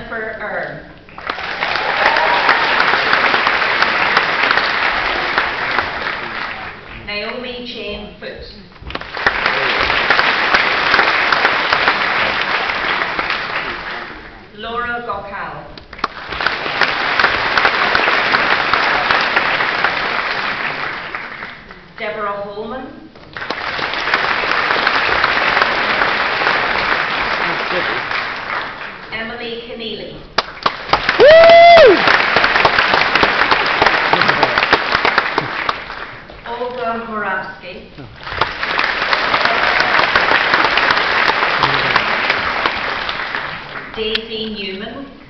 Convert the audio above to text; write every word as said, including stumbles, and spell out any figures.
Jennifer Earn. Naomi Jane Foot. Laura Gokal. Deborah Holman. Emily Keneally. Olga Moravsky. Daisy Newman.